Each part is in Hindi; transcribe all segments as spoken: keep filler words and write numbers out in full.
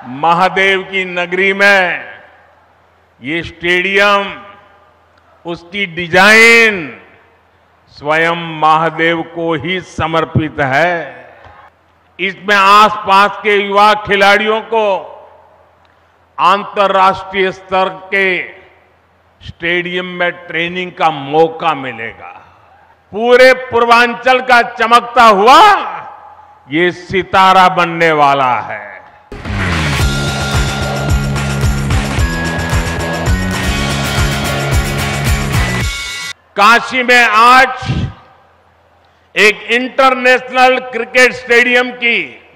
महादेव की नगरी में ये स्टेडियम, उसकी डिजाइन स्वयं महादेव को ही समर्पित है। इसमें आसपास के युवा खिलाड़ियों को अंतर्राष्ट्रीय स्तर के स्टेडियम में ट्रेनिंग का मौका मिलेगा। पूरे पूर्वांचल का चमकता हुआ ये सितारा बनने वाला है। काशी में आज एक इंटरनेशनल क्रिकेट स्टेडियम की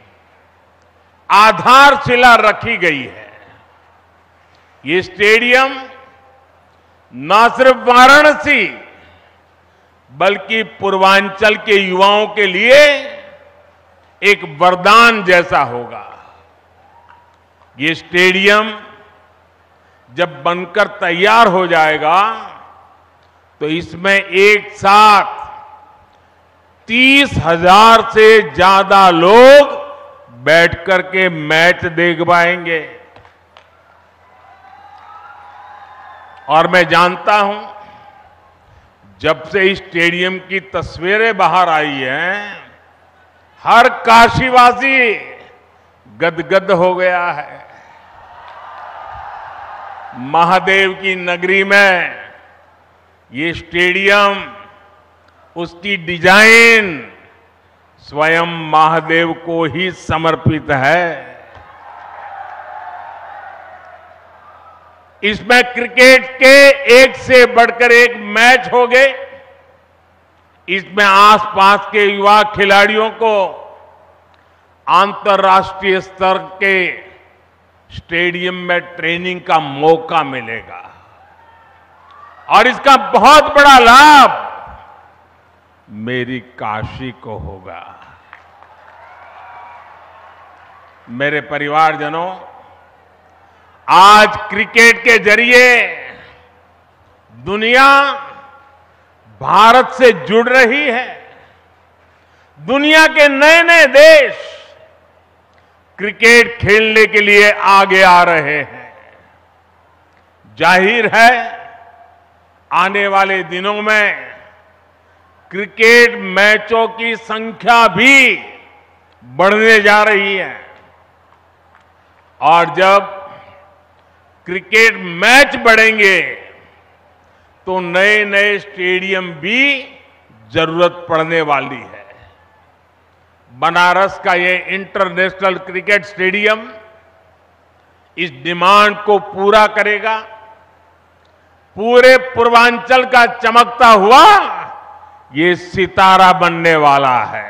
आधारशिला रखी गई है। ये स्टेडियम न सिर्फ वाराणसी बल्कि पूर्वांचल के युवाओं के लिए एक वरदान जैसा होगा। ये स्टेडियम जब बनकर तैयार हो जाएगा तो इसमें एक साथ तीस हजार से ज्यादा लोग बैठकर के मैच देख पाएंगे। और मैं जानता हूं, जब से इस स्टेडियम की तस्वीरें बाहर आई हैं, हर काशीवासी गदगद हो गया है। महादेव की नगरी में ये स्टेडियम, उसकी डिजाइन स्वयं महादेव को ही समर्पित है। इसमें क्रिकेट के एक से बढ़कर एक मैच हो गए। इसमें आसपास के युवा खिलाड़ियों को अंतर्राष्ट्रीय स्तर के स्टेडियम में ट्रेनिंग का मौका मिलेगा और इसका बहुत बड़ा लाभ मेरी काशी को होगा। मेरे परिवारजनों, आज क्रिकेट के जरिए दुनिया भारत से जुड़ रही है। दुनिया के नए नए देश क्रिकेट खेलने के लिए आगे आ रहे हैं। जाहिर है, आने वाले दिनों में क्रिकेट मैचों की संख्या भी बढ़ने जा रही है और जब क्रिकेट मैच बढ़ेंगे तो नए नए स्टेडियम भी जरूरत पड़ने वाली है। बनारस का ये इंटरनेशनल क्रिकेट स्टेडियम इस डिमांड को पूरा करेगा। पूरे पूर्वांचल का चमकता हुआ ये सितारा बनने वाला है।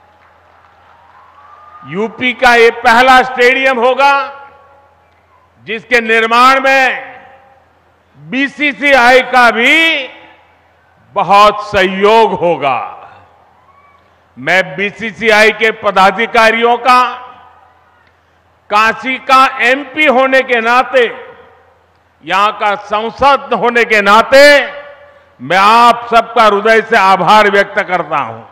यूपी का ये पहला स्टेडियम होगा जिसके निर्माण में बीसीसीआई का भी बहुत सहयोग होगा। मैं बीसीसीआई के पदाधिकारियों का, काशी का एमपी होने के नाते, यहां का सांसद होने के नाते मैं आप सबका हृदय से आभार व्यक्त करता हूं।